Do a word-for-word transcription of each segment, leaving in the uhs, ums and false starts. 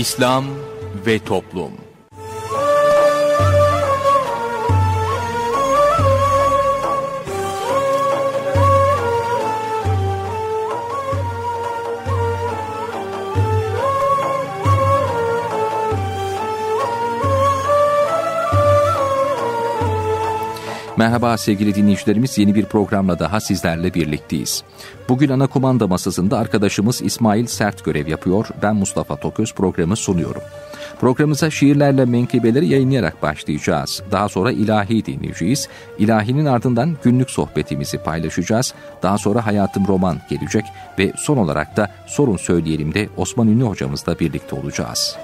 İslam ve Toplum. Merhaba sevgili dinleyicilerimiz, yeni bir programla daha sizlerle birlikteyiz. Bugün ana kumanda masasında arkadaşımız İsmail Sert görev yapıyor. Ben Mustafa Toköz programı sunuyorum. Programımıza şiirlerle menkıbeleri yayınlayarak başlayacağız. Daha sonra ilahi dinleyeceğiz. İlahinin ardından günlük sohbetimizi paylaşacağız. Daha sonra Hayatım Roman gelecek ve son olarak da Sorun Söyleyelim de Osman Ünlü hocamızla birlikte olacağız.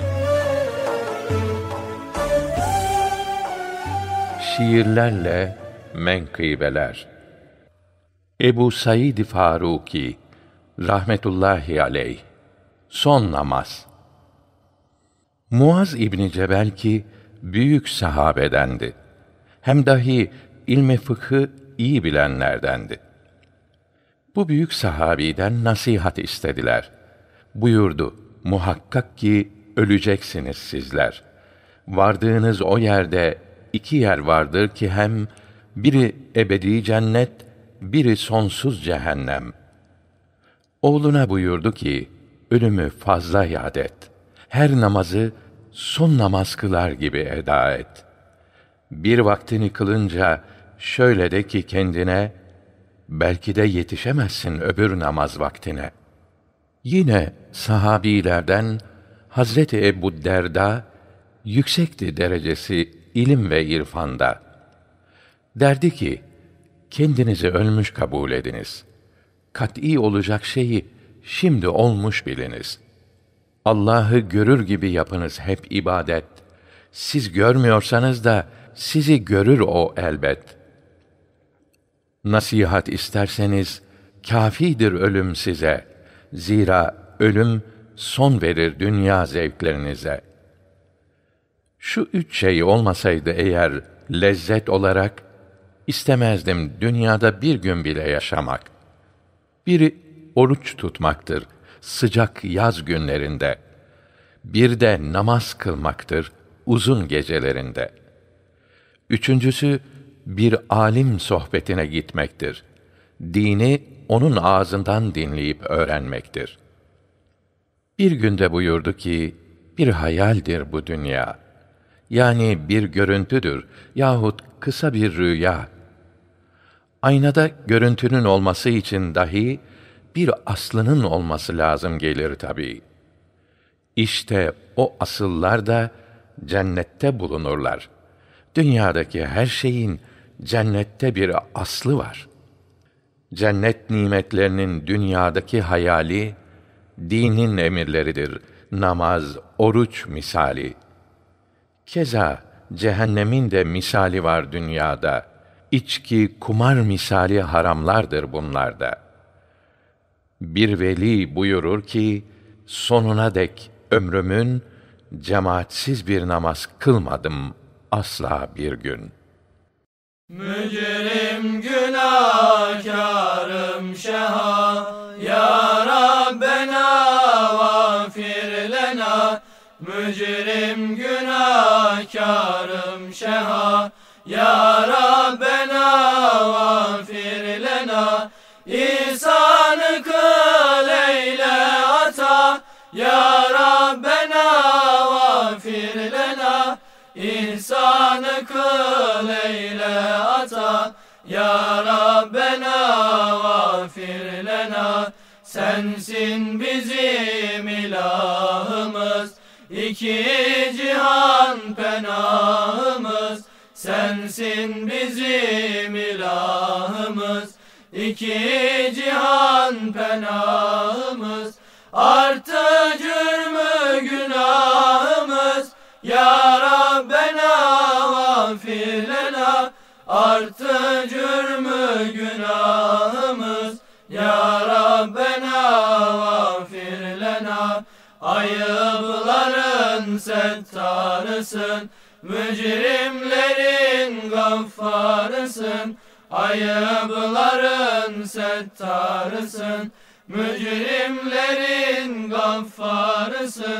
Şiirlerle menkıbeler. Ebu Said Faruki rahmetullahi aleyh. Son namaz. Muaz İbni Cebel ki büyük sahabedendi. Hem dahi ilmi fıkhı iyi bilenlerdendi. Bu büyük sahabiden nasihat istediler. Buyurdu: muhakkak ki öleceksiniz sizler. Vardığınız o yerde İki yer vardır ki hem biri ebedi cennet, biri sonsuz cehennem. Oğluna buyurdu ki, ölümü fazla yad et. Her namazı son namaz kılar gibi eda et. Bir vaktini kılınca şöyle de ki kendine, belki de yetişemezsin öbür namaz vaktine. Yine sahabilerden Hazreti Ebu Derda yüksekti derecesi İlim ve irfanda. Derdi ki, kendinizi ölmüş kabul ediniz. Kat'î olacak şeyi şimdi olmuş biliniz. Allah'ı görür gibi yapınız hep ibadet. Siz görmüyorsanız da sizi görür o elbet. Nasihat isterseniz, kâfidir ölüm size. Zira ölüm son verir dünya zevklerinize. Şu üç şey olmasaydı eğer lezzet olarak, istemezdim dünyada bir gün bile yaşamak. Biri oruç tutmaktır sıcak yaz günlerinde. Bir de namaz kılmaktır uzun gecelerinde. Üçüncüsü bir alim sohbetine gitmektir. Dini onun ağzından dinleyip öğrenmektir. Bir günde buyurdu ki, bir hayaldir bu dünya. Yani bir görüntüdür yahut kısa bir rüya. Aynada görüntünün olması için dahi bir aslının olması lazım gelir tabii. İşte o asıllar da cennette bulunurlar. Dünyadaki her şeyin cennette bir aslı var. Cennet nimetlerinin dünyadaki hayali, dinin emirleridir, namaz, oruç misali. Keza cehennemin de misali var dünyada. İçki, kumar misali haramlardır bunlarda. Bir veli buyurur ki, sonuna dek ömrümün cemaatsiz bir namaz kılmadım asla bir gün. Mücrim günahkârım şeha, ya Rabbena vâfir lena. Mücrim günahkârım şeha, ya Rabbena vâfir lena. İhsan-ı kıl eyle ata, ya Rabbena vâfir lena. İhsan-ı kıl eyle ata, ya Rabbena vâfir lena. Sensin bizim ilahımız, İki cihan penahımız. Sensin bizim ilahımız, İki cihan penahımız. Arttı cürmü günahımız, ya Rabbena vâfir lena. Arttı cürmü günahımız, ya Rabbena vâfir lena. Ayıpların settarısın, mücrimlerin gaffarısın. Ayıpların settarısın, mücrimlerin gaffarısın.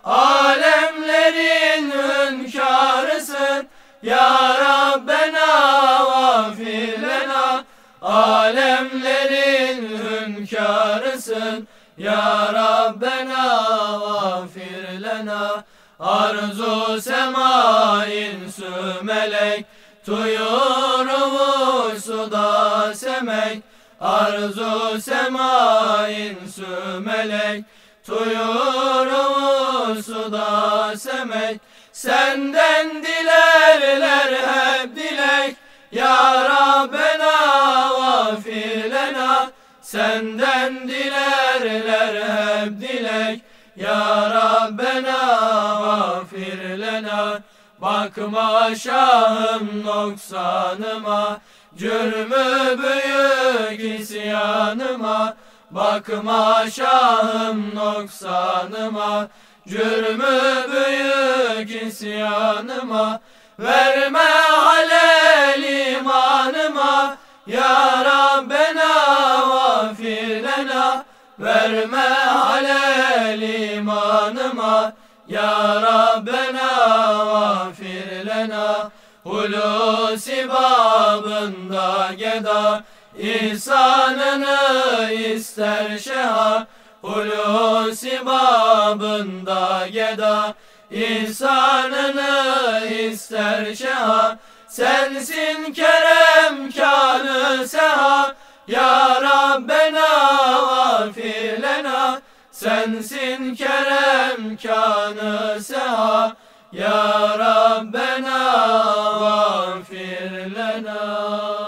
alemlerin hünkârısın. Ya Rabbena vafir lena, alemlerin hünkârısın. Ya Rabbena vafir lena. Arzu sema insü melek, tuyurumu suda semek. Arzu sema insü melek, tuyurumu suda semek. Senden dilerler hep dilek. Ya Rabbena vafir lena, senden dilerler hep dilek. Ya Rabbena vafir lena. Bakma şahım noksanıma, cürmü büyük isyanıma. Bakma şahım noksanıma, cürmü büyük isyanıma. Verme halel imanıma. Ya Rabbena vafir lena, verme halel imanıma. Ya Rabbena vafir lena. Hulusi babında geda, İhsanını ister şeha. Hulusi babında geda, İhsanını ister şeha. Sensin kerem kânı seha. Ya Rabbena vafir lena, sensin kerem kânı seha. Ya Rabbena vafir lena.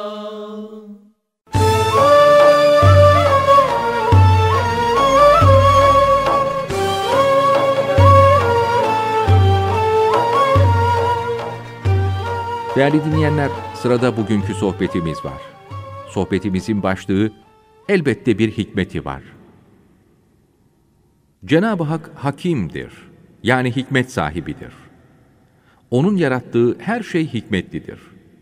Değerli dinleyenler, sırada bugünkü sohbetimiz var. Sohbetimizin başlığı, elbette bir hikmeti var. Cenab-ı Hak hakimdir, yani hikmet sahibidir. Onun yarattığı her şey hikmetlidir.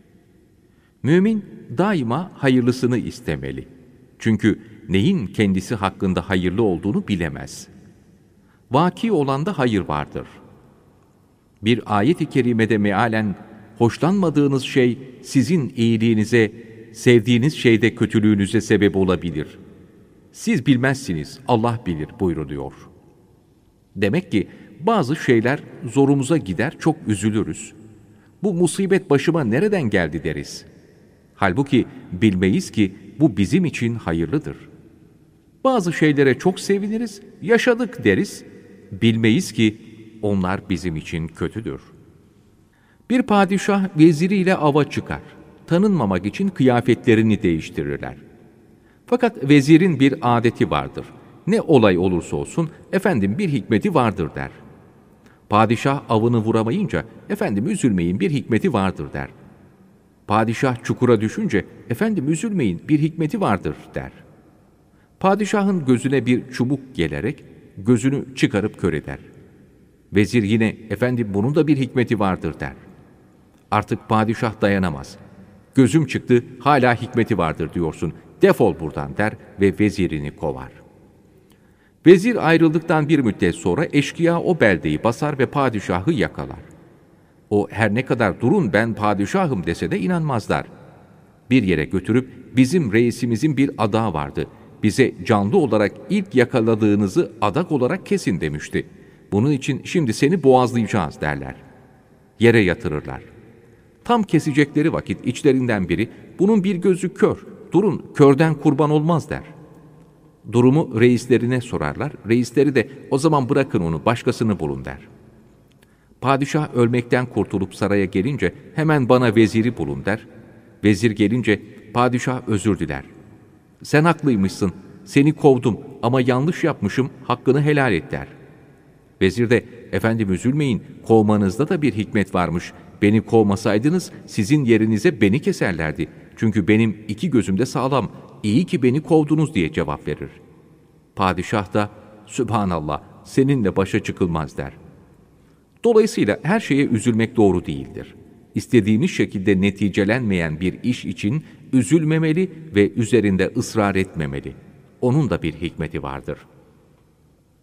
Mümin daima hayırlısını istemeli. Çünkü neyin kendisi hakkında hayırlı olduğunu bilemez. Vaki olanda hayır vardır. Bir ayet-i kerimede mealen, hoşlanmadığınız şey sizin iyiliğinize, sevdiğiniz şeyde kötülüğünüze sebep olabilir. Siz bilmezsiniz, Allah bilir buyuruluyor. Demek ki bazı şeyler zorumuza gider, çok üzülürüz. Bu musibet başıma nereden geldi deriz. Halbuki bilmeyiz ki bu bizim için hayırlıdır. Bazı şeylere çok seviniriz, yaşadık deriz. Bilmeyiz ki onlar bizim için kötüdür. Bir padişah veziriyle ava çıkar. Tanınmamak için kıyafetlerini değiştirirler. Fakat vezirin bir adeti vardır. Ne olay olursa olsun, efendim bir hikmeti vardır der. Padişah avını vuramayınca, efendim üzülmeyin bir hikmeti vardır der. Padişah çukura düşünce, efendim üzülmeyin bir hikmeti vardır der. Padişahın gözüne bir çubuk gelerek, gözünü çıkarıp kör eder. Vezir yine, efendim bunun da bir hikmeti vardır der. Artık padişah dayanamaz. Gözüm çıktı, hala hikmeti vardır diyorsun, defol buradan der ve vezirini kovar. Vezir ayrıldıktan bir müddet sonra eşkıya o beldeyi basar ve padişahı yakalar. O her ne kadar durun ben padişahım dese de inanmazlar. Bir yere götürüp bizim reisimizin bir adağı vardı. Bize canlı olarak ilk yakaladığınızı adak olarak kesin demişti. Bunun için şimdi seni boğazlayacağız derler. Yere yatırırlar. Tam kesecekleri vakit içlerinden biri, bunun bir gözü kör, durun körden kurban olmaz der. Durumu reislerine sorarlar, reisleri de o zaman bırakın onu, başkasını bulun der. Padişah ölmekten kurtulup saraya gelince hemen bana veziri bulun der. Vezir gelince padişah özür diler. Sen haklıymışsın, seni kovdum ama yanlış yapmışım, hakkını helal et der. Vezir de, efendim üzülmeyin, kovmanızda da bir hikmet varmış. Beni kovmasaydınız sizin yerinize beni keserlerdi. Çünkü benim iki gözüm de sağlam, iyi ki beni kovdunuz diye cevap verir. Padişah da, Sübhanallah, seninle başa çıkılmaz der. Dolayısıyla her şeye üzülmek doğru değildir. İstediğimiz şekilde neticelenmeyen bir iş için üzülmemeli ve üzerinde ısrar etmemeli. Onun da bir hikmeti vardır.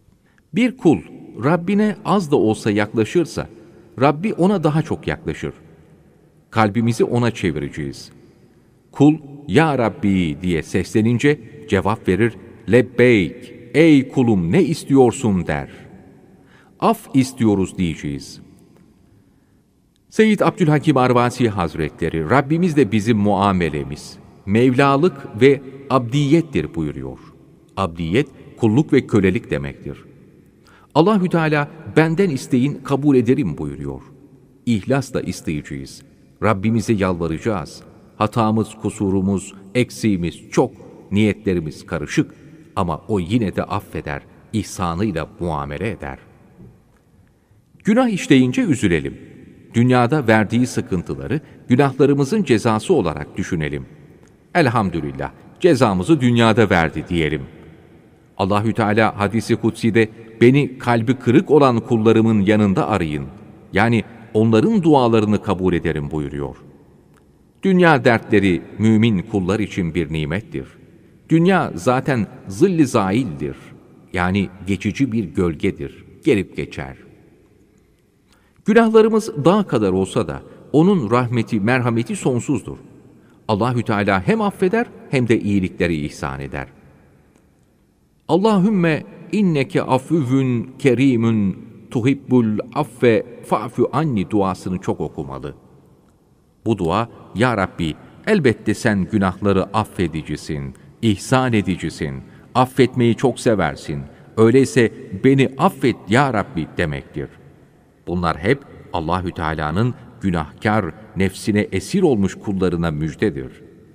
Bir kul Rabbine az da olsa yaklaşırsa, Rabbi ona daha çok yaklaşır. Kalbimizi ona çevireceğiz. Kul, Ya Rabbi diye seslenince cevap verir, Lebbeyk, ey kulum ne istiyorsun der. Af istiyoruz diyeceğiz. Seyyid Abdülhakim Arvasi Hazretleri, Rabbimiz de bizim muamelemiz, Mevlalık ve abdiyettir buyuruyor. Abdiyet, kulluk ve kölelik demektir. Allahü Teala benden isteyin kabul ederim buyuruyor. İhlasla isteyeceğiz. Rabbimize yalvaracağız. Hatamız, kusurumuz, eksiğimiz çok, niyetlerimiz karışık ama O yine de affeder, ihsanıyla muamele eder. Günah işleyince üzülelim. Dünyada verdiği sıkıntıları günahlarımızın cezası olarak düşünelim. Elhamdülillah, cezamızı dünyada verdi diyelim. Allahü Teala hadisi kutsi'de beni kalbi kırık olan kullarımın yanında arayın. Yani onların dualarını kabul ederim buyuruyor. Dünya dertleri mümin kullar için bir nimettir. Dünya zaten zilli zaildir. Yani geçici bir gölgedir, gelip geçer. Günahlarımız dağ kadar olsa da onun rahmeti, merhameti sonsuzdur. Allahü Teala hem affeder hem de iyilikleri ihsan eder. Allahümme inneke afuvun kerimun tuhibbul affe fa'fu anni duasını çok okumalı. Bu dua, Ya Rabbi, elbette sen günahları affedicisin, ihsan edicisin, affetmeyi çok seversin. Öyleyse beni affet Ya Rabbi demektir. Bunlar hep Allahü Teala'nın günahkar, nefsine esir olmuş kullarına müjdedir.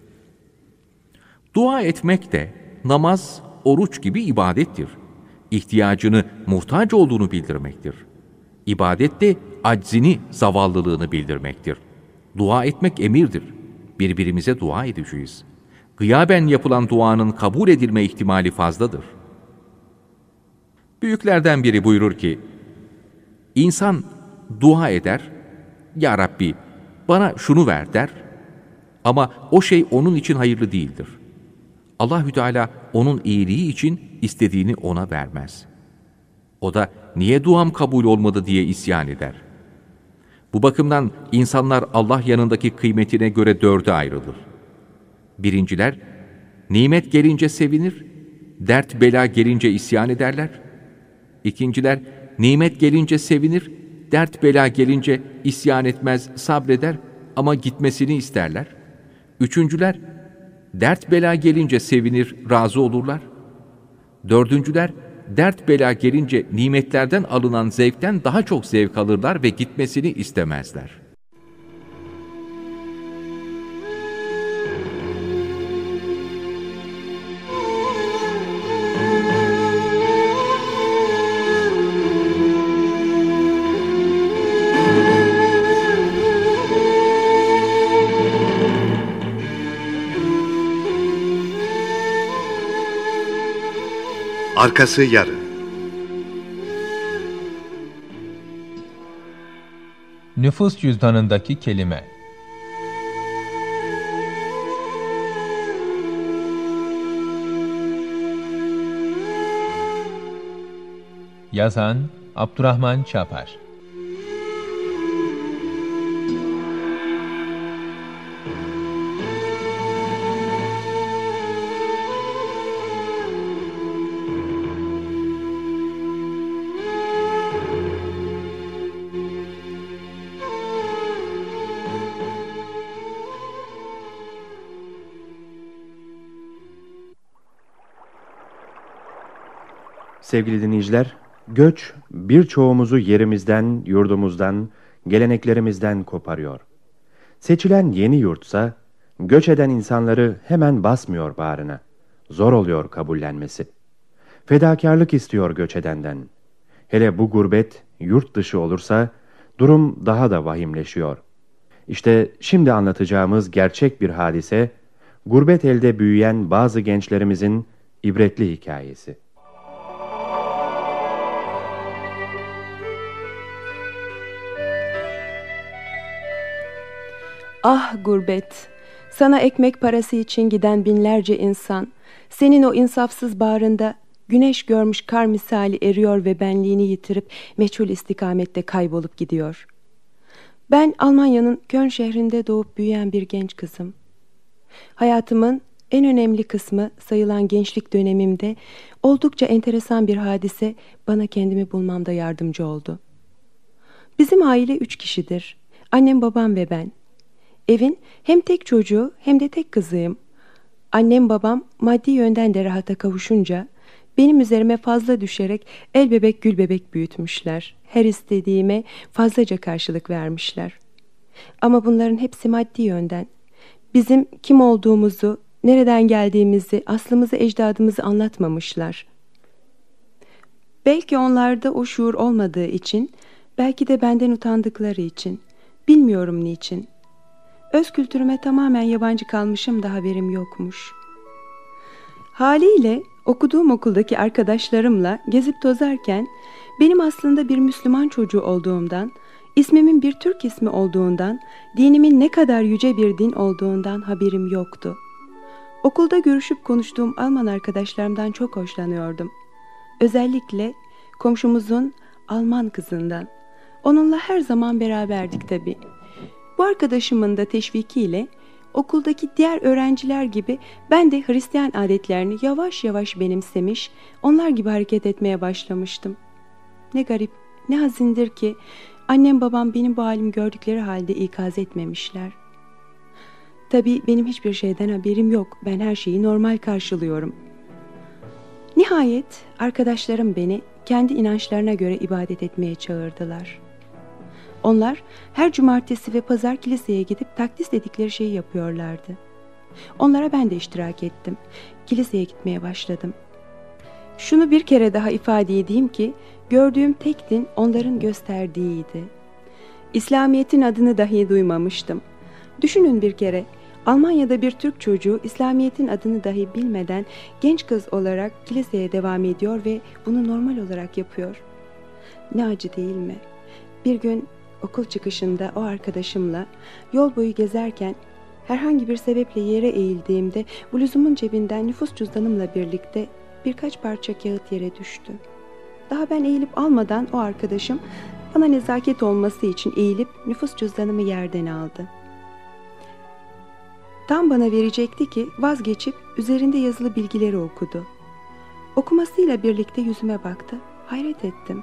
Dua etmek de namaz, oruç gibi ibadettir. İhtiyacını, muhtaç olduğunu bildirmektir. İbadet de aczini, zavallılığını bildirmektir. Dua etmek emirdir. Birbirimize dua edeceğiz. Gıyaben yapılan duanın kabul edilme ihtimali fazladır. Büyüklerden biri buyurur ki, İnsan dua eder, Ya Rabbi bana şunu ver der ama o şey onun için hayırlı değildir. Allahü Teala onun iyiliği için istediğini ona vermez. O da niye duam kabul olmadı diye isyan eder. Bu bakımdan insanlar Allah yanındaki kıymetine göre dörde ayrılır. Birinciler, nimet gelince sevinir, dert bela gelince isyan ederler. İkinciler, nimet gelince sevinir, dert bela gelince isyan etmez, sabreder ama gitmesini isterler. Üçüncüler, dert bela gelince sevinir, razı olurlar. Dördüncüler, dert bela gelince nimetlerden alınan zevkten daha çok zevk alırlar ve gitmesini istemezler. Arkası yarın. Nüfus cüzdanındaki kelime. Yazan Abdurrahman Çapar. Sevgili dinleyiciler, göç birçoğumuzu yerimizden, yurdumuzdan, geleneklerimizden koparıyor. Seçilen yeni yurtsa, göç eden insanları hemen basmıyor bağrına. Zor oluyor kabullenmesi. Fedakarlık istiyor göç edenden. Hele bu gurbet yurt dışı olursa, durum daha da vahimleşiyor. İşte şimdi anlatacağımız gerçek bir hadise, gurbet elde büyüyen bazı gençlerimizin ibretli hikayesi. Ah gurbet! Sana ekmek parası için giden binlerce insan, senin o insafsız bağrında güneş görmüş kar misali eriyor ve benliğini yitirip meçhul istikamette kaybolup gidiyor. Ben Almanya'nın Köln şehrinde doğup büyüyen bir genç kızım. Hayatımın en önemli kısmı sayılan gençlik dönemimde oldukça enteresan bir hadise bana kendimi bulmamda yardımcı oldu. Bizim aile üç kişidir. Annem, babam ve ben. Evin hem tek çocuğu hem de tek kızıyım. Annem babam maddi yönden de rahata kavuşunca benim üzerime fazla düşerek el bebek gül bebek büyütmüşler. Her istediğime fazlaca karşılık vermişler. Ama bunların hepsi maddi yönden. Bizim kim olduğumuzu, nereden geldiğimizi, aslımızı, ecdadımızı anlatmamışlar. Belki onlarda o şuur olmadığı için, belki de benden utandıkları için, bilmiyorum niçin. Öz kültürüme tamamen yabancı kalmışım da haberim yokmuş. Haliyle okuduğum okuldaki arkadaşlarımla gezip tozarken benim aslında bir Müslüman çocuğu olduğumdan, ismimin bir Türk ismi olduğundan, dinimin ne kadar yüce bir din olduğundan haberim yoktu. Okulda görüşüp konuştuğum Alman arkadaşlarımdan çok hoşlanıyordum. Özellikle komşumuzun Alman kızından. Onunla her zaman beraberdik tabii. Bu arkadaşımın da teşvikiyle okuldaki diğer öğrenciler gibi ben de Hristiyan adetlerini yavaş yavaş benimsemiş, onlar gibi hareket etmeye başlamıştım. Ne garip, ne hazindir ki annem babam benim bu halimi gördükleri halde ikaz etmemişler. Tabii benim hiçbir şeyden haberim yok. Ben her şeyi normal karşılıyorum. Nihayet arkadaşlarım beni kendi inançlarına göre ibadet etmeye çağırdılar. Onlar her cumartesi ve pazar kiliseye gidip takdis dedikleri şeyi yapıyorlardı. Onlara ben de iştirak ettim. Kiliseye gitmeye başladım. Şunu bir kere daha ifade edeyim ki gördüğüm tek din onların gösterdiğiydi. İslamiyet'in adını dahi duymamıştım. Düşünün bir kere, Almanya'da bir Türk çocuğu İslamiyet'in adını dahi bilmeden genç kız olarak kiliseye devam ediyor ve bunu normal olarak yapıyor. Ne acı değil mi? Bir gün okul çıkışında o arkadaşımla yol boyu gezerken herhangi bir sebeple yere eğildiğimde bluzumun cebinden nüfus cüzdanımla birlikte birkaç parça kağıt yere düştü. Daha ben eğilip almadan o arkadaşım bana nezaket olması için eğilip nüfus cüzdanımı yerden aldı. Tam bana verecekti ki vazgeçip üzerinde yazılı bilgileri okudu. Okumasıyla birlikte yüzüme baktı. Hayret ettim.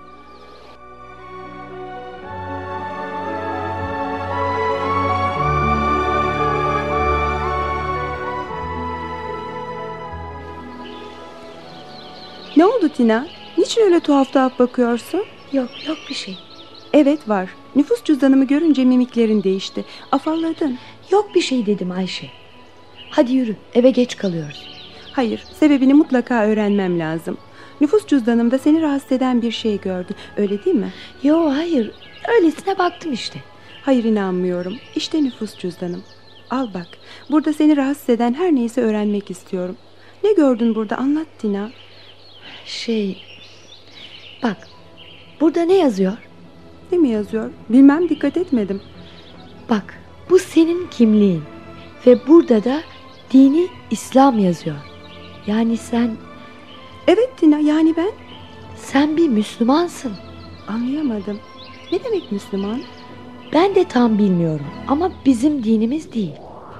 Ne oldu Tina? Niçin öyle tuhaf tuhaf bakıyorsun? Yok, yok bir şey. Evet var. Nüfus cüzdanımı görünce mimiklerin değişti. Afalladın. Yok bir şey dedim Ayşe. Hadi yürü, eve geç kalıyoruz. Hayır, sebebini mutlaka öğrenmem lazım. Nüfus cüzdanımda seni rahatsız eden bir şey gördün. Öyle değil mi? Yo, hayır. Öylesine baktım işte. Hayır, inanmıyorum. İşte nüfus cüzdanım. Al bak. Burada seni rahatsız eden her neyse öğrenmek istiyorum. Ne gördün burada? Anlat Tina. Şey... Bak. Burada ne yazıyor? Ne mi yazıyor? Bilmem, dikkat etmedim. Bak, bu senin kimliğin. Ve burada da dini İslam yazıyor. Yani sen... Evet Tina, yani ben... Sen bir Müslümansın. Anlayamadım. Ne demek Müslüman? Ben de tam bilmiyorum ama bizim dinimiz değil.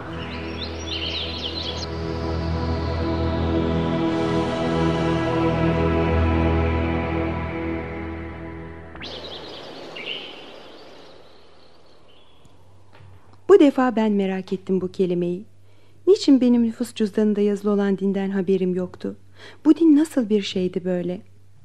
Bu defa ben merak ettim bu kelimeyi. Niçin benim nüfus cüzdanında yazılı olan dinden haberim yoktu? Bu din nasıl bir şeydi böyle?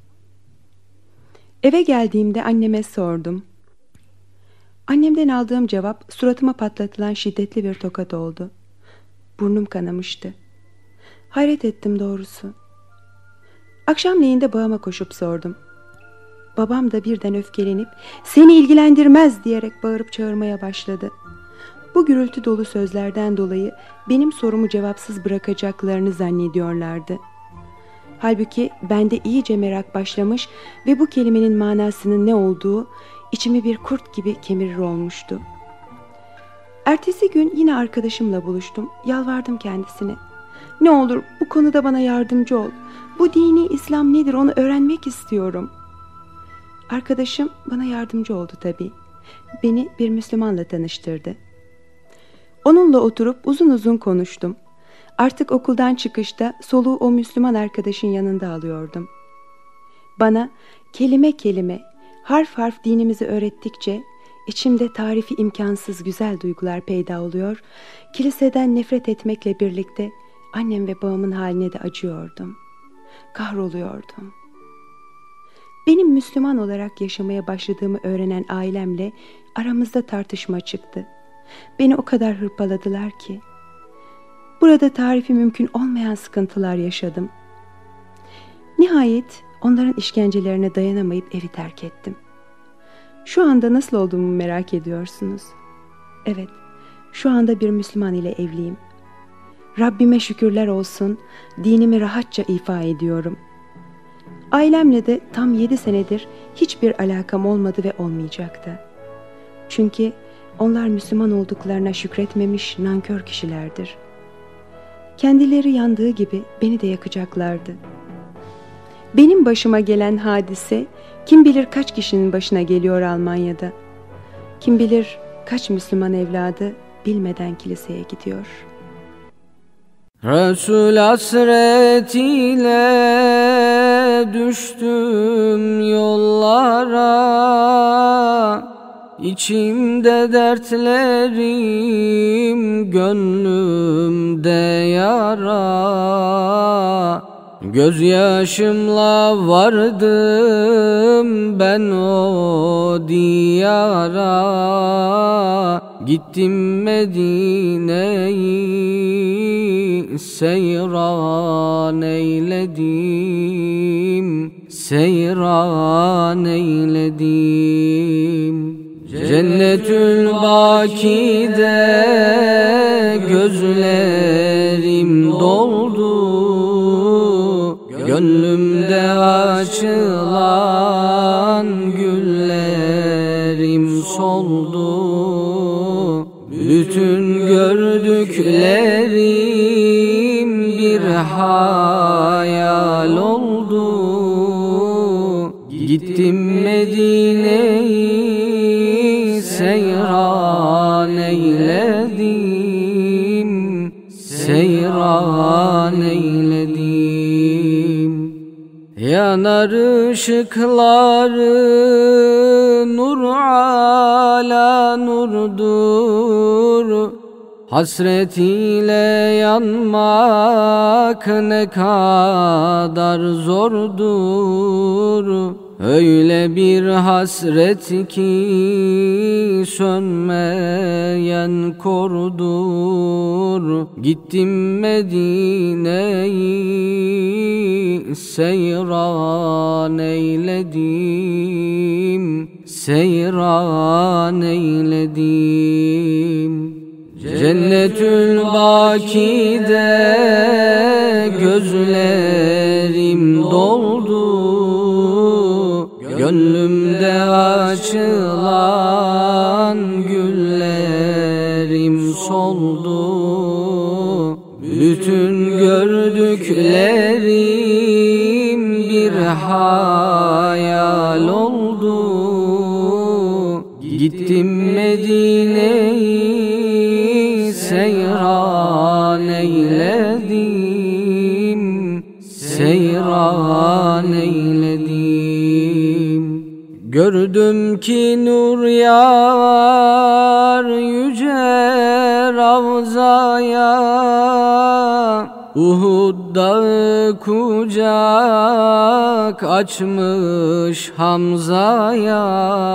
Eve geldiğimde anneme sordum. Annemden aldığım cevap suratıma patlatılan şiddetli bir tokat oldu. Burnum kanamıştı. Hayret ettim doğrusu. Akşamleyin de babama koşup sordum. Babam da birden öfkelenip "Seni ilgilendirmez!" diyerek bağırıp çağırmaya başladı. Bu gürültü dolu sözlerden dolayı benim sorumu cevapsız bırakacaklarını zannediyorlardı. Halbuki bende iyice merak başlamış ve bu kelimenin manasının ne olduğu içimi bir kurt gibi kemirir olmuştu. Ertesi gün yine arkadaşımla buluştum. Yalvardım kendisine. Ne olur bu konuda bana yardımcı ol. Bu dini İslam nedir onu öğrenmek istiyorum. Arkadaşım bana yardımcı oldu tabii. Beni bir Müslümanla tanıştırdı. Onunla oturup uzun uzun konuştum. Artık okuldan çıkışta soluğu o Müslüman arkadaşın yanında alıyordum. Bana kelime kelime, harf harf dinimizi öğrettikçe içimde tarifi imkansız güzel duygular peyda oluyor. Kiliseden nefret etmekle birlikte annem ve babamın haline de acıyordum. Kahroluyordum. Benim Müslüman olarak yaşamaya başladığımı öğrenen ailemle aramızda tartışma çıktı. Beni o kadar hırpaladılar ki burada tarifi mümkün olmayan sıkıntılar yaşadım. Nihayet onların işkencelerine dayanamayıp evi terk ettim. Şu anda nasıl olduğumu merak ediyorsunuz. Evet, şu anda bir Müslüman ile evliyim. Rabbime şükürler olsun, dinimi rahatça ifa ediyorum. Ailemle de tam yedi senedir hiçbir alakam olmadı ve olmayacaktı. Çünkü onlar Müslüman olduklarına şükretmemiş nankör kişilerdir. Kendileri yandığı gibi beni de yakacaklardı. Benim başıma gelen hadise kim bilir kaç kişinin başına geliyor Almanya'da. Kim bilir kaç Müslüman evladı bilmeden kiliseye gidiyor. Resul hasretiyle düştüm yollara, İçimde dertlerim, gönlümde yara. Gözyaşımla vardım ben o diyara. Gittim Medine'yi seyran eyledim, seyran eyledim. Cennetül Baki'de gözlerim doldu, gönlümde açılan güllerim soldu. Bütün gördüklerim bir hayal oldu. Gittim Medine'yi seyran eyledim, seyran eyledim. Yanar ışıkları nur ala nurdur, hasret ile yanmak ne kadar zordur. Öyle bir hasret ki sönmeyen kordur. Gittim Medine'yi seyran eyledim, seyran eyledim. Cennetül Baki'de gözlerim doldu, gönlümde açılan güllerim soldu. Bütün gördüklerim bir hayal oldu. Gittim Medine'yi seyran eyledim, seyran eyledim. Gördüm ki nur yağar yüce Ravza'ya, Uhud dağı kucak açmış Hamza'ya.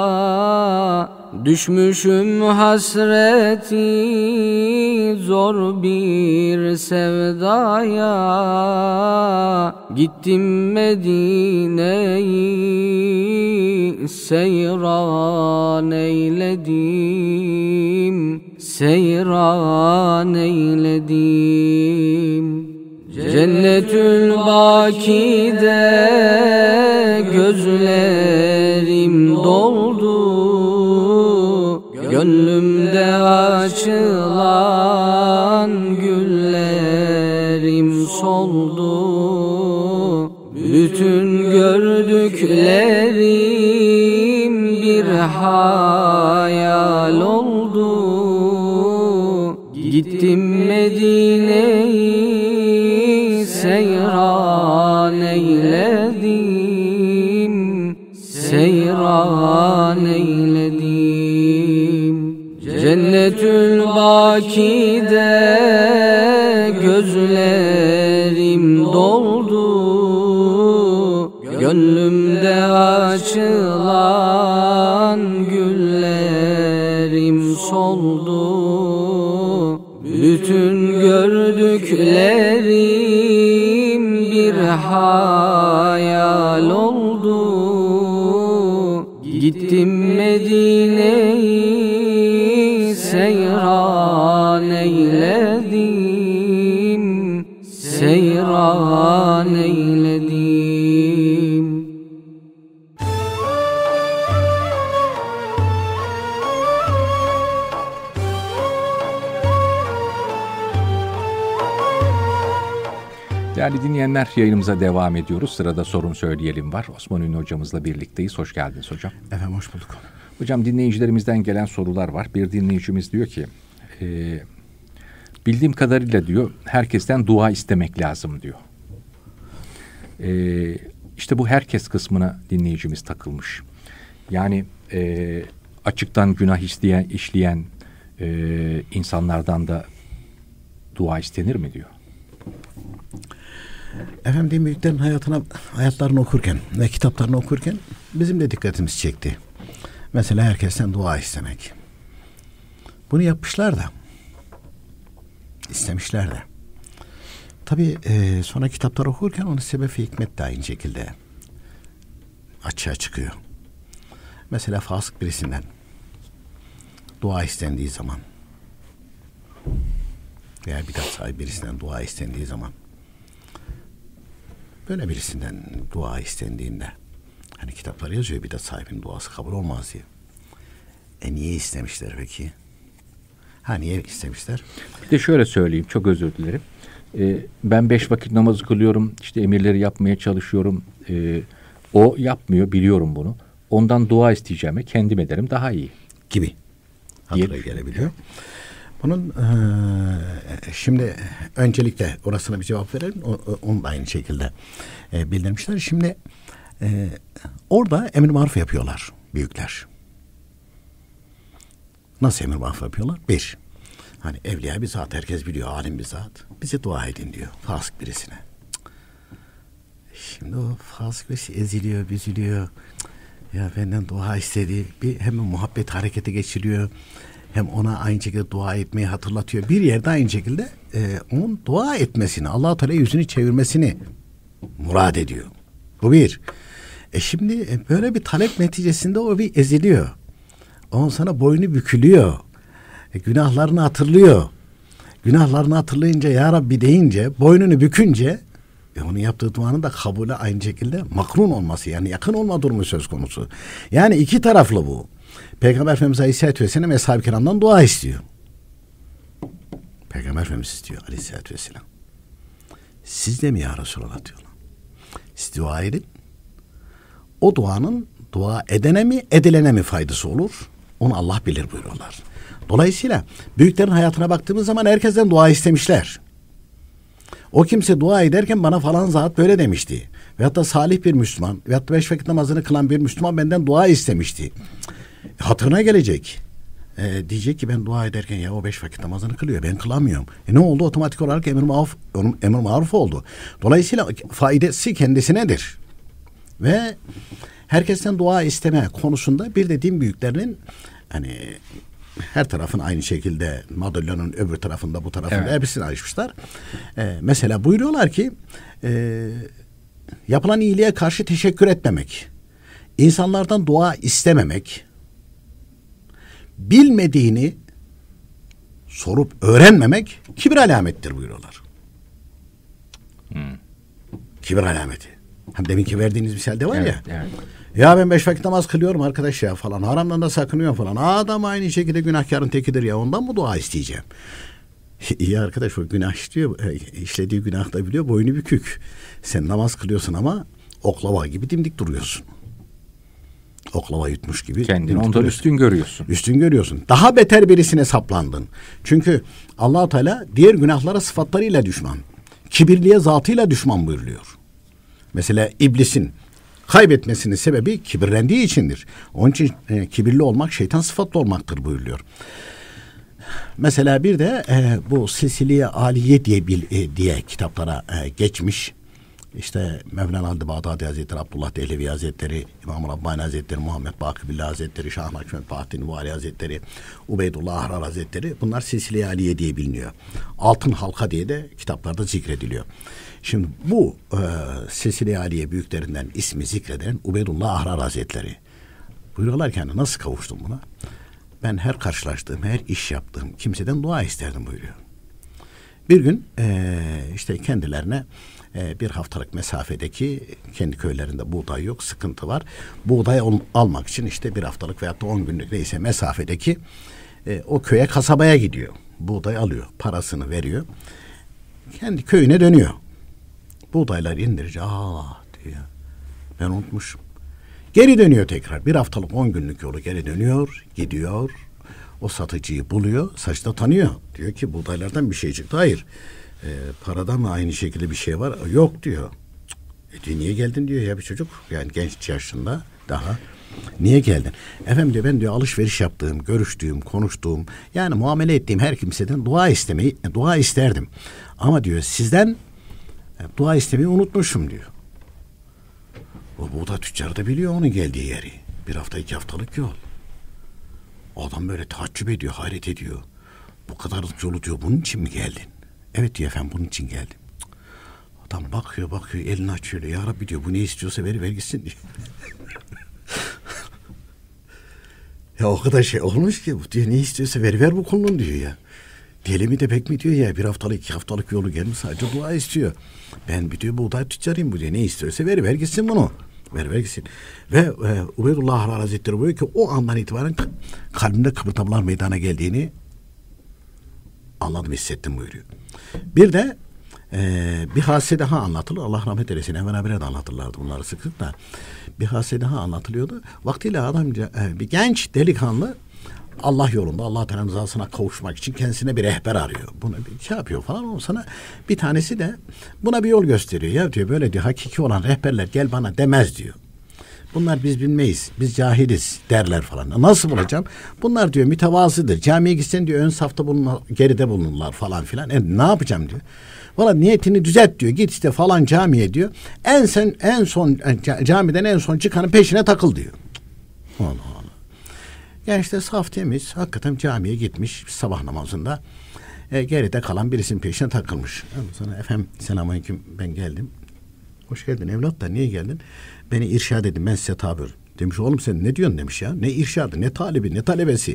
Düşmüşüm hasreti zor bir sevdaya. Gittim Medine'yi seyran eyledim, seyran eyledim. Cennetül Baki'de gözlerim doldu, gönlümde açılan güllerim bütün gördüklerim bir hayal oldu. Gittim Medine'yi seyran eyledim, seyran eyledim. Cennetül Baki'de gözlerim doldu, gönlümde açılan güllerim soldu. Bütün gördüklerim bir hayal oldu. Gittim Medine'yi seyran eyledim, seyran eyledim. Değerli dinleyenler, yayınımıza devam ediyoruz. Sırada Sorun Söyleyelim var. Osman Ünlü hocamızla birlikteyiz. Hoş geldiniz hocam. Efendim hoş bulduk. Hocam, dinleyicilerimizden gelen sorular var. Bir dinleyicimiz diyor ki, e, bildiğim kadarıyla diyor, herkesten dua istemek lazım diyor. E, işte bu herkes kısmına dinleyicimiz takılmış. Yani e, açıktan günah isteyen, işleyen e, insanlardan da dua istenir mi diyor. Efendim, din büyüklerin hayatına, hayatlarını okurken ve kitaplarını okurken bizim de dikkatimiz çekti. Mesela herkesten dua istemek. Bunu yapmışlar da, istemişler de. Tabii e, sonra kitaplar okurken onun sebebi hikmet de aynı şekilde açığa çıkıyor. Mesela fasık birisinden dua istendiği zaman veya bidat sahibi birisinden dua istendiği zaman, böyle birisinden dua istendiğinde, hani kitaplar yazıyor bidat sahibinin duası kabul olmaz diye. E niye istemişler peki? Ha niye istemişler? Bir de şöyle söyleyeyim, çok özür dilerim. Ee, ben beş vakit namazı kılıyorum, işte emirleri yapmaya çalışıyorum. Ee, o yapmıyor, biliyorum bunu. Ondan dua isteyeceğime kendim ederim, daha iyi. Gibi. Hatıra gelebiliyor. Bunun e, şimdi öncelikle orasına bir cevap verelim. O, onu da aynı şekilde e, bildirmişler. Şimdi e, orada emir maruf yapıyorlar büyükler. Nasıl emir maruf yapıyorlar? Bir, hani evliya bir zat, herkes biliyor, alim bir zat. Bize dua edin diyor fasık birisine. Şimdi o fasık birisi eziliyor, büzülüyor. Ya benden dua istedi. Bir hemen muhabbet harekete geçiriyor. Hem ona aynı şekilde dua etmeyi hatırlatıyor. Bir yerde aynı şekilde e, onun dua etmesini, Allah-u Teala yüzünü çevirmesini murad ediyor. Bu bir. E şimdi e, böyle bir talep neticesinde o bir eziliyor. Ondan sonra boynu bükülüyor. E, günahlarını hatırlıyor. Günahlarını hatırlayınca ya Rabbi deyince, boynunu bükünce e, onun yaptığı duanın da kabule aynı şekilde makrun olması, yani yakın olma durumu söz konusu. Yani iki taraflı bu. Peygamber Efendimiz Aleyhisselatü Vesselam Eshab-ı Kiram'dan dua istiyor. Peygamber Efendimiz istiyor Aleyhisselatü Vesselam. Siz de mi ya Resulallah diyorlar. Siz dua edin. O duanın dua edene mi edilene mi faydası olur? Onu Allah bilir buyuruyorlar. Dolayısıyla büyüklerin hayatına baktığımız zaman herkesten dua istemişler. O kimse dua ederken bana falan zat böyle demişti. Veyahut da salih bir Müslüman, veyahut da beş vakit namazını kılan bir Müslüman benden dua istemişti. Hatırına gelecek. E, diyecek ki ben dua ederken ya o beş vakit namazını kılıyor, ben kılamıyorum. E ne oldu? Otomatik olarak emir maruf, emir maruf oldu. Dolayısıyla faydası kendisinedir. Ve herkesten dua isteme konusunda bir de din büyüklerinin hani her tarafın aynı şekilde madalyonun öbür tarafında bu tarafında evet, hepsini açmışlar. E, mesela buyuruyorlar ki e, yapılan iyiliğe karşı teşekkür etmemek, insanlardan dua istememek, bilmediğini sorup öğrenmemek kibir alamettir buyuruyorlar. Hmm. Kibir alameti. Hem deminki verdiğiniz misal var evet, ya. Evet. Ya ben beş vakit namaz kılıyorum arkadaş ya falan. Haramdan da sakınıyorum falan. Adam aynı şekilde günahkarın tekidir ya. Ondan mı dua isteyeceğim? İyi arkadaş, o günah işliyor. İşlediği günah da biliyor. Boynu bükük. Sen namaz kılıyorsun ama oklava gibi dimdik duruyorsun. Oklava yutmuş gibi. Kendini ondan üstün görüyorsun. Üstün görüyorsun. Daha beter birisine saplandın. Çünkü Allah-u Teala diğer günahlara sıfatlarıyla düşman. Kibirliye zatıyla düşman buyuruyor. Mesela iblisin kaybetmesinin sebebi kibirlendiği içindir. Onun için e, kibirli olmak şeytan sıfatlı olmaktır buyuruyor. Mesela bir de e, bu Silsile-i Aliye diye, bil, e, diye kitaplara e, geçmiş. İşte Mevlana Halid-i Bağdadi Hazretleri, Abdullah Dehlevi Hazretleri, İmam Rabbani Hazretleri, Muhammed Baki Billah Hazretleri, Şah Nakşibend Bahattin Vali Hazretleri, Ubeydullah Ahrar Hazretleri, bunlar Silsile-i Aliye diye biliniyor. Altın Halka diye de kitaplarda zikrediliyor. Şimdi bu e, Silsile-i Aliye büyüklerinden ismi zikreden Ubeydullah Ahrar Hazretleri. Buyuruyorlar ki hani nasıl kavuştum buna? Ben her karşılaştığım, her iş yaptığım kimseden dua isterdim buyuruyor. Bir gün e, işte kendilerine e, bir haftalık mesafedeki kendi köylerinde buğday yok, sıkıntı var. Buğday al, almak için işte bir haftalık veyahut da on günlük neyse mesafedeki e, o köye, kasabaya gidiyor. Buğday alıyor, parasını veriyor. Kendi köyüne dönüyor. Buğdaylar indirince aa diyor. Ben unutmuşum. Geri dönüyor tekrar. Bir haftalık on günlük yolu geri dönüyor. Gidiyor. O satıcıyı buluyor. Saçta tanıyor. Diyor ki buğdaylardan bir şey çıktı. Hayır. E, parada mı aynı şekilde bir şey var? Yok diyor. E diyor, niye geldin diyor ya bir çocuk. Yani genç yaşında daha. Niye geldin? Efendim diyor ben diyor alışveriş yaptığım, görüştüğüm, konuştuğum yani muamele ettiğim her kimseden dua istemeyi, dua isterdim. Ama diyor sizden dua istemeyi unutmuşum diyor. O buğday tüccarı da biliyor onun geldiği yeri. Bir hafta iki haftalık yol. Adam böyle taaccüp ediyor, hayret ediyor. Bu kadarlık yolu diyor bunun için mi geldin? Evet diyor efendim bunun için geldim. Adam bakıyor bakıyor elini açıyor. Ya Rabbi diyor bu ne istiyorsa veri ver gitsin diyor. Ya o kadar şey olmuş ki bu diyor ne istiyorsa ver ver bu kulun diyor ya. Deli mi de pek mi diyor ya bir haftalık iki haftalık yolu gelmiş sadece dua istiyor. Ben bir diyor buğday tüccarıyım bu diyor ne istiyorsa ver ver gitsin bunu. Ver ver gitsin. Ve e, Ubeydullah Ahrar Hazretleri buyuruyor ki o andan itibaren kalbimde kıpırtamalar meydana geldiğini anladım hissettim buyuruyor. Bir de e, bir hadise daha anlatılır. Allah rahmet eylesin. Hemen habire de anlatırlardı bunları sık sık da. Bir hadise daha anlatılıyordu. Vaktiyle adamca e, bir genç delikanlı Allah yolunda Allah Teala'nın rızasına kavuşmak için kendisine bir rehber arıyor. Bunu bir şey yapıyor falan. O sana bir tanesi de buna bir yol gösteriyor. Ya diyor böyle diyor hakiki olan rehberler gel bana demez diyor. Bunlar biz bilmeyiz. Biz cahiliz derler falan. Nasıl bulacağım? Bunlar diyor mütevazıdır. Camiye gitsen diyor ön safta bulunma, geride bulunurlar falan filan. E, ne yapacağım diyor. Valla niyetini düzelt diyor. Git işte falan camiye diyor. En sen en son camiden en son çıkanın peşine takıl diyor. Allah Allah. Yani işte saf temiz hakikaten camiye gitmiş sabah namazında e, geride kalan birisinin peşine takılmış. Sonra efendim selamünaleyküm ben geldim. Hoş geldin evlat da niye geldin? Beni irşad edin ben size tabi olurum. Demiş oğlum sen ne diyorsun demiş ya. Ne irşadı ne talibi ne talebesi.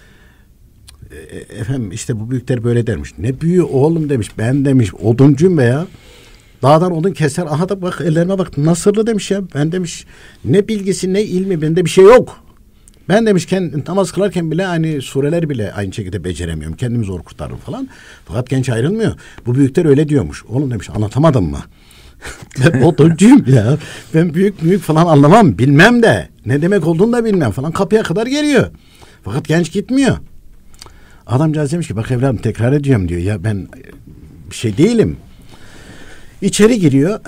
E, efendim işte bu büyükler böyle dermiş. Ne büyüğü oğlum demiş ben demiş oduncuyum be ya. Dağdan odun keser aha da bak ellerine bak nasırlı demiş ya. Ben demiş ne bilgisi ne ilmi bende bir şey yok. Ben demiş kendi namaz kılarken bile aynı sureler bile aynı şekilde beceremiyorum. Kendimi zor kurtarırım falan. Fakat genç ayrılmıyor. Bu büyükler öyle diyormuş. Oğlum demiş anlatamadım mı? Ben otuncuyum ya. Ben büyük büyük falan anlamam. Bilmem de. Ne demek olduğunu da bilmem falan. Kapıya kadar geliyor. Fakat genç gitmiyor. Adamcağız demiş ki bak evladım tekrar ediyorum diyor. Ya ben bir şey değilim. İçeri giriyor.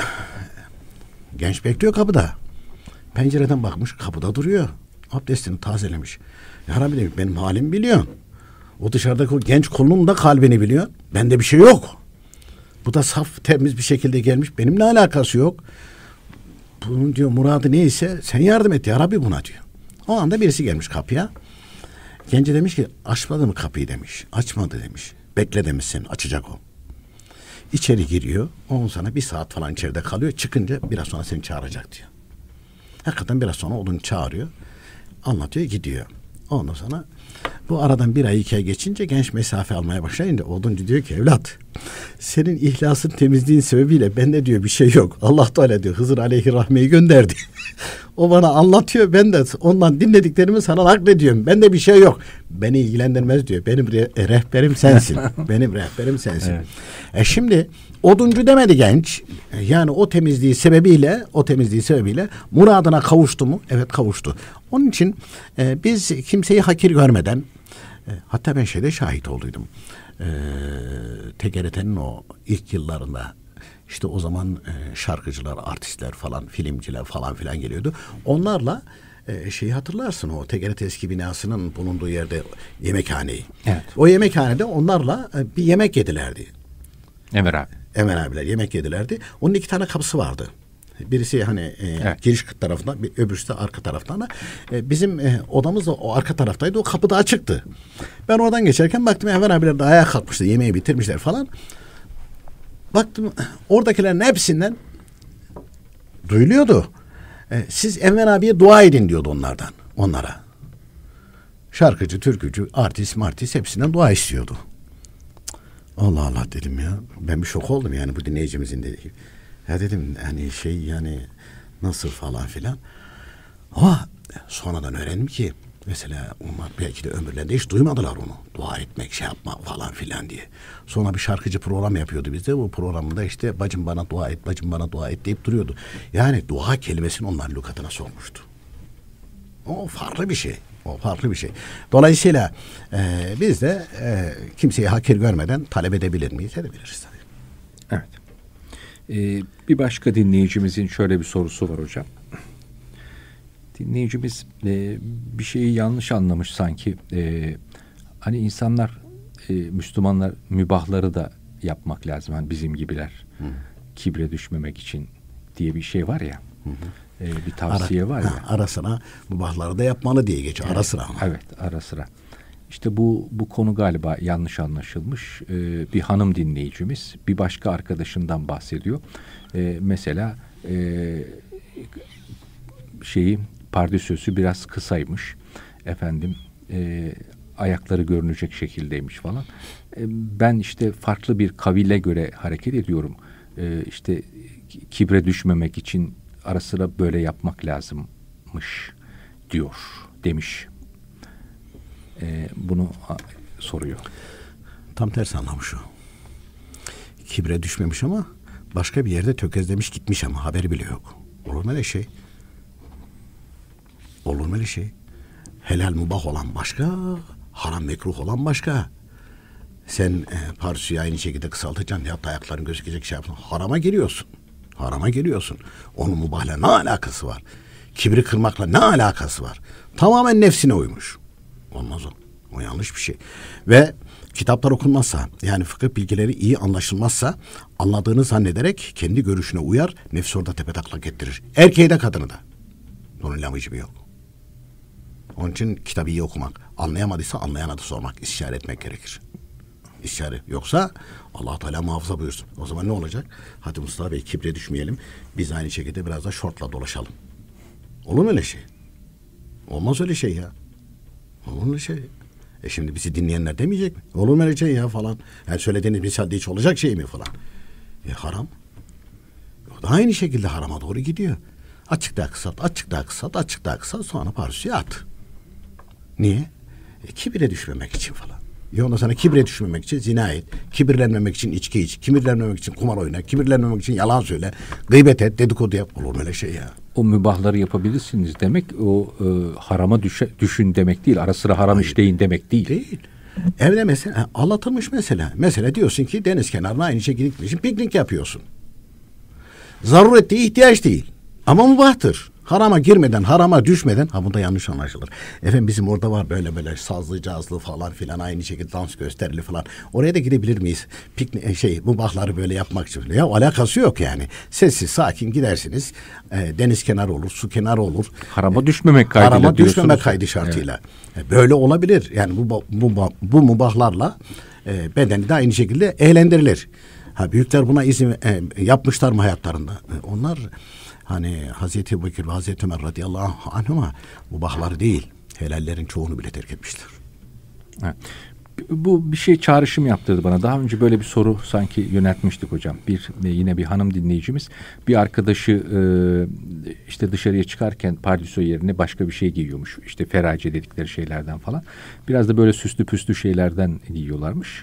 Genç bekliyor kapıda. Pencereden bakmış kapıda duruyor. Abdestini tazelemiş. Ya Rabbi demiş benim halimi biliyorsun. O dışarıdaki o genç kolunun da kalbini biliyor. Bende bir şey yok. Bu da saf temiz bir şekilde gelmiş. Benimle alakası yok. Bunun diyor muradı neyse sen yardım et ya Rabbi buna diyor. O anda birisi gelmiş kapıya. Gence demiş ki açmadı mı kapıyı demiş. Açmadı demiş. Bekle demişsin açacak o. İçeri giriyor. Ondan sonra bir saat falan içeride kalıyor. Çıkınca biraz sonra seni çağıracak diyor. Hakikaten biraz sonra onu çağırıyor. Anlatıyor gidiyor. Ondan sonra bu aradan bir ay iki ay geçince genç mesafe almaya başlayınca oduncu diyor ki evlat senin ihlasın, temizliğin sebebiyle bende diyor bir şey yok. Allah Teala diyor Hızır Aleyhirrahme'yi gönderdi. O bana anlatıyor, ben de ondan dinlediklerimi sana naklediyorum. Bende bir şey yok. Beni ilgilendirmez diyor. Benim re- rehberim sensin. Benim rehberim sensin. Evet. E şimdi oduncu demedi genç. Yani o temizliği sebebiyle, o temizliği sebebiyle muradına kavuştu mu? Evet, kavuştu. Onun için e, biz kimseyi hakir görmeden, e, hatta ben şeyde şahit olduydum. E, T G R T'nin o ilk yıllarında işte o zaman e, şarkıcılar, artistler falan, filmciler falan filan geliyordu. Onlarla e, şeyi hatırlarsın, o T G R T eski binasının bulunduğu yerde yemekhaneyi. Evet. O yemekhanede onlarla e, bir yemek yedilerdi. Enver abi. Enver abiler yemek yedilerdi. Onun iki tane kapısı vardı. Birisi hani e, evet. giriş tarafından, öbürüsü de arka taraftan. E, bizim e, odamız da o arka taraftaydı. O kapı da açıktı. Ben oradan geçerken baktım Enver abiler de ayağa kalkmıştı. Yemeği bitirmişler falan. Baktım oradakilerin hepsinden duyuluyordu. E, siz Enver abiye dua edin diyordu onlardan. Onlara. Şarkıcı, türkücü, artist, martist hepsinden dua istiyordu. Allah Allah dedim ya. Ben bir şok oldum yani bu dinleyicimizin dediği. Ya dedim hani şey yani nasıl falan filan. Ama sonradan öğrendim ki mesela onlar belki de ömürlerinde hiç duymadılar onu. Dua etmek, şey yapmak falan filan diye. Sonra bir şarkıcı program yapıyordu bizde. Bu programda işte bacım bana dua et, bacım bana dua et deyip duruyordu. Yani dua kelimesini onlar lügatına sokmuştu. O farklı bir şey. O farklı bir şey. Dolayısıyla e, biz de e, kimseyi hakir görmeden talep edebilir miyiz? Edebiliriz tabii. Evet. Ee, bir başka dinleyicimizin şöyle bir sorusu var hocam. Dinleyicimiz e, bir şeyi yanlış anlamış sanki. E, hani insanlar, e, Müslümanlar mübahları da yapmak lazım. Hani bizim gibiler. Hı. Kibre düşmemek için diye bir şey var ya. Hı hı. E, bir tavsiye ara, var ya. Ha, ara sıra mübahları da yapmalı diye geçiyor. Evet, ara sıra ama. Evet, ara sıra. İşte bu bu konu galiba yanlış anlaşılmış. Ee, bir hanım dinleyicimiz bir başka arkadaşından bahsediyor. Ee, mesela e, şeyi pardösüsü biraz kısaymış. Efendim e, ayakları görünecek şekildeymiş falan. E, ben işte farklı bir kavile göre hareket ediyorum. E, işte kibre düşmemek için ara sıra böyle yapmak lazımmış diyor, demiş. Ee, bunu a, soruyor. Tam tersi anlamış o. Kibre düşmemiş ama başka bir yerde tökezlemiş gitmiş ama haberi bile yok. Olur mu öyle şey? Olur mu öyle şey? Helal mübah olan başka, haram mekruh olan başka. Sen e, parçayı aynı şekilde kısaltacaksın ya da ayakların gözükecek şey yapıyorsun. Harama giriyorsun. Harama giriyorsun. Onun mübahla ne alakası var? Kibri kırmakla ne alakası var? Tamamen nefsine uymuş. Olmaz o. O yanlış bir şey. Ve kitaplar okunmazsa, yani fıkıh bilgileri iyi anlaşılmazsa, anladığını zannederek kendi görüşüne uyar, nefsi orada tepetaklak ettirir. Erkeği de kadını da. Onun lamıcı bir yok. Onun için kitabı iyi okumak, anlayamadıysa anlayana da sormak, istişare etmek gerekir. İstişare. Yoksa Allah Teala muhafaza buyursun. O zaman ne olacak? Hadi Mustafa Bey kibre düşmeyelim. Biz aynı şekilde biraz da şortla dolaşalım. Olur mu öyle şey? Olmaz öyle şey ya. Olur mu öyle şey? E şimdi bizi dinleyenler demeyecek mi? Olur mu öyle şey ya falan. Yani söylediğiniz misalde hiç olacak şey mi falan. E haram. O da aynı şekilde harama doğru gidiyor. Açık daha kısalt, açık daha kısalt, açık daha kısalt, sonra parçaya at. Niye? E, kibire düşmemek için falan. Ya ondan sonra kibre düşmemek için zina et, kibirlenmemek için içki iç, kibirlenmemek için kumar oyna, kibirlenmemek için yalan söyle, gıybet et, dedikodu yap. Olur mu öyle şey ya? O mübahları yapabilirsiniz demek, o e, harama düşe, düşün demek değil, ara sıra haram Hayır. işleyin demek değil. Değil. Evde mesela anlatılmış mesela. Mesela diyorsun ki deniz kenarına aynı şekilde gitmişsin, piknik yapıyorsun. Zaruret değil, ihtiyaç değil. Ama mübahtır. Harama girmeden, harama düşmeden, ha bu da yanlış anlaşılır. Efendim bizim orada var böyle böyle sazlı, cazlı falan filan, aynı şekilde dans gösterili falan. Oraya da gidebilir miyiz? Piknik şey, mübahları böyle yapmak için. Ya alakası yok yani. Sessiz, sakin gidersiniz. E, deniz kenarı olur, su kenarı olur. Harama düşmemek kaydıyla harama diyorsunuz. Harama düşmemek kaydı şartıyla. Evet. E, böyle olabilir. Yani bu bu bu mübahlarla e, bedeni de aynı şekilde eğlendirilir. Ha büyükler buna izin e, yapmışlar mı hayatlarında? E, onlar hani Hazreti Ebubekir ve Hazreti Ömer radıyallahu anhuma mubahları değil, helallerin çoğunu bile terk etmişler. Evet. Bu bir şey çağrışım yaptırdı bana. Daha önce böyle bir soru sanki yöneltmiştik hocam. Bir yine bir hanım dinleyicimiz bir arkadaşı e, işte dışarıya çıkarken pardösü yerine başka bir şey giyiyormuş. İşte ferace dedikleri şeylerden falan. Biraz da böyle süslü püslü şeylerden giyiyorlarmış.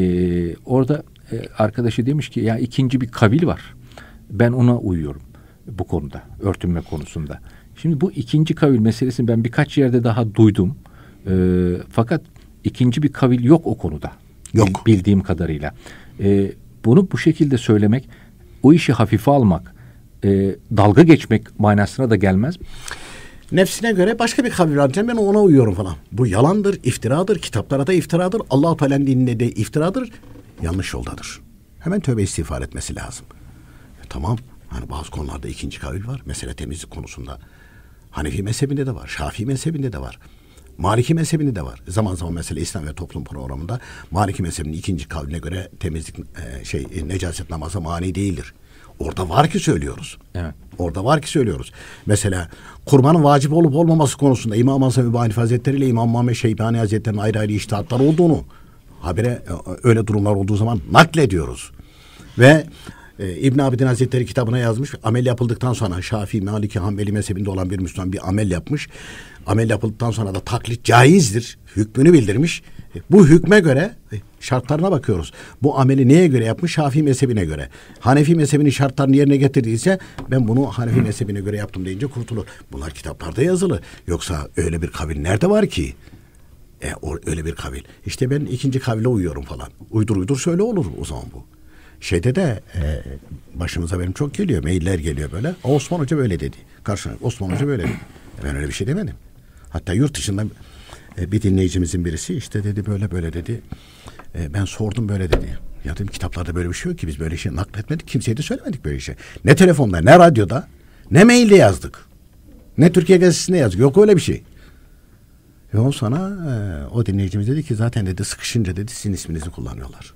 E, orada e, arkadaşı demiş ki ya ikinci bir kavil var. Ben ona uyuyorum bu konuda, örtünme konusunda. Şimdi bu ikinci kavil meselesini ben birkaç yerde daha duydum. E, fakat ikinci bir kavil yok o konuda. Yok. Bildiğim kadarıyla. E, bunu bu şekilde söylemek, o işi hafife almak, e, dalga geçmek manasına da gelmez mi? Nefsine göre başka bir kavil var. Ben ona uyuyorum falan. Bu yalandır, iftiradır. Kitaplara da iftiradır. Allah-u Teala'nın dinine de iftiradır. Yanlış yoldadır. Hemen tövbe istiğfar etmesi lazım. E, tamam. Hani bazı konularda ikinci kavil var. Mesela temizlik konusunda. Hanefi mezhebinde de var. Şafii mezhebinde de var. Maliki mezhebinde de var. Zaman zaman mesela İslam ve Toplum programında Maliki mezhebinin ikinci kavline göre temizlik e, şey e, necaset namazı mani değildir. Orada var ki söylüyoruz. Evet. Orada var ki söylüyoruz. Mesela kurbanın vacip olup olmaması konusunda İmam Hasan Ebu Hanife Hazretleri ile İmam Muhammed Şeybani Hazretleri'nin ayrı ayrı içtihatlar olduğunu habere öyle durumlar olduğu zaman naklediyoruz. Ve e, İbn Abidin Hazretleri kitabına yazmış. Amel yapıldıktan sonra Şafii, Maliki, Hanbeli mezhebinde olan bir Müslüman bir amel yapmış. Amel yapıldıktan sonra da taklit caizdir. Hükmünü bildirmiş. E, bu hükme göre e, şartlarına bakıyoruz. Bu ameli neye göre yapmış? Şafii mezhebine göre. Hanefi mezhebinin şartlarını yerine getirdiyse ben bunu Hanefi mezhebine göre yaptım deyince kurtulur. Bunlar kitaplarda yazılı. Yoksa öyle bir kabil nerede var ki? E, o, öyle bir kabil. İşte ben ikinci kavile uyuyorum falan. Uydur uydur söyle olur o zaman bu. Şeyde de e, başımıza benim çok geliyor. Mailler geliyor böyle. Osman Hoca böyle dedi. Karşına Osman Hoca böyle dedi. Ben öyle bir şey demedim. Hatta yurt dışında e, bir dinleyicimizin birisi işte dedi böyle böyle dedi. E, ben sordum böyle dedi. Ya dedim kitaplarda böyle bir şey yok ki biz böyle şey nakletmedik. Kimseye de söylemedik böyle şey. Ne telefonda ne radyoda ne mailde yazdık. Ne Türkiye Gazetesi'nde yazdık. Yok öyle bir şey. Ve o sana e, o dinleyicimiz dedi ki zaten dedi sıkışınca dedi sizin isminizi kullanıyorlar.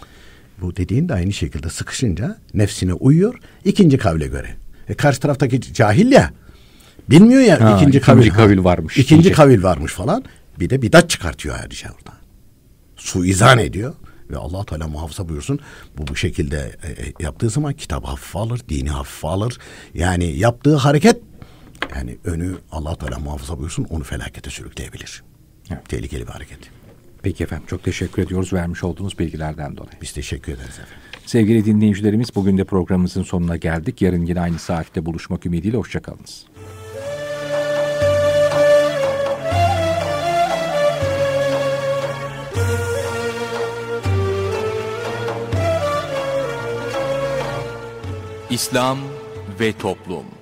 Bu dediğin de aynı şekilde sıkışınca nefsine uyuyor. İkinci kavle göre. E karşı taraftaki cahil ya. Bilmiyor ya ha, ikinci, ikinci kavil, kavil varmış. İkinci diyecek. Kavil varmış falan. Bir de bidat çıkartıyor ayrıca orada. Suizan ediyor. Ve Allah Teala muhafaza buyursun. Bu bu şekilde e, yaptığı zaman kitabı hafife alır. Dini hafife alır. Yani yaptığı hareket yani önü Allah Teala muhafaza buyursun onu felakete sürükleyebilir. Evet. Tehlikeli bir hareket. Peki efendim çok teşekkür ediyoruz vermiş olduğunuz bilgilerden dolayı. Biz teşekkür ederiz efendim. Sevgili dinleyicilerimiz bugün de programımızın sonuna geldik. Yarın yine aynı saatte buluşmak ümidiyle hoşçakalınız. İslam ve Toplum.